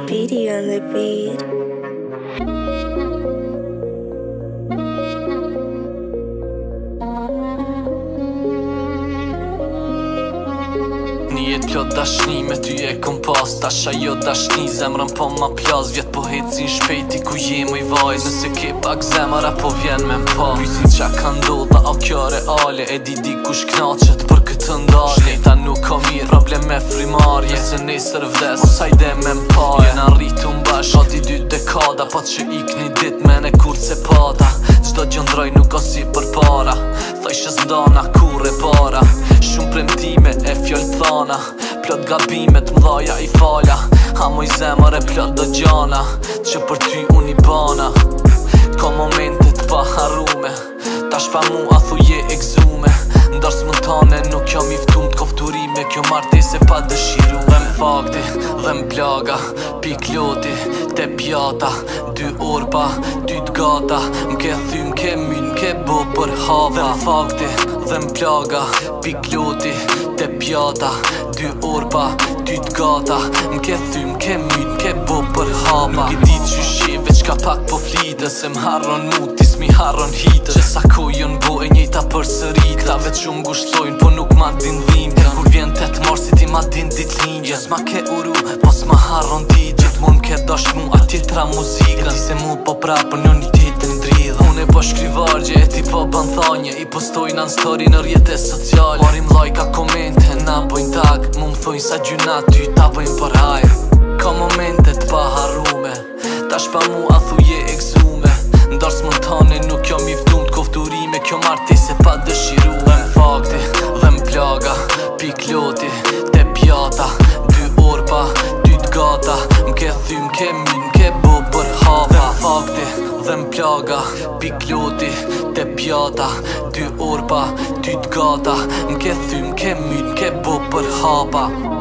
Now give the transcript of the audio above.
Speedy on the beat. Një jetë plot dashni me ty e kom pas. Tash ajo dashni zemrën po ma plas. Vjet po hecin shpejti ku jem i vajz. Nëse ke pak zemër apo vjen me m'pa. Pysin qa ka ndodha a kjo reale. E di kush knaqet për këtë ndarje. Shneta nuk ka mirë, problem me frimarje. Se nesër vdes, mos hajde me m'paje. Jena rritu m'bash, ati 2 dekada. Pat që ik një dit me ne kur se pata. Qdo gjëndroj nuk o si për para. Thajshës ndana kur e para. Shumë premtime e fjoll thana. Plot gabimet mdhaja i fala. Ha moj zemër e plot do gjana. Që për ty unë i bana. Ka momentet pa harume. Tash pa mu a thuje e gzume. Ndar smëntane nuk jam iftum t'kofturime. Kjo martes e pa dëshiru. Dhe m'fakti dhe m'plaga. Pikloti te pjata. 2 orpa, 2 t'gata. M'ke thy, m'ke myn, m'ke bo për hava. Dhe m'fakti dhe m'plaga. Pikloti te pjata. 2 orpa, 2 t'gata. M'ke thy, m'ke myn, m'ke bo për hava. Nuk i dit që shive qka pak po flite. Se m'harron mutis, mi harron hitët. Që sa kojën bo e njejta për sërit. Ta veç shumë gushtlojnë, po nuk ma din dhimbja. Kur vjen 8 marsi ti ma din dit linje. S'ma ke uru, pos ma harron dit. Gjithmon m'ke dash mu atjetra muzikën. E ti se mu po prapën në një tjetën dridhë. Unë e po shkrivargje, e ti po bën thanje. I postojnë në story në rjetes sociale. Marim lajka komente, na bojnë tag. Mu m'thojnë sa gjuna ty ta bojnë për hajr. Ka momentet pa harume. Tash pa mu a thuje e gzume. Ndar s'montane nuk jam iftum t'kofturime. Kjo martes e pa dëshiru. Dhe m'fakti dhe m'plaga. Pikloti te pjata. 2 orpa, 2 t'gata. M'ke thy, m'ke myn, m'ke bo për hava. Dhe m'fakti dhe m'plaga. Pikloti te pjata. 2 orpa, 2 t'gata. M'ke thy, m'ke myn, m'ke bo për hapa.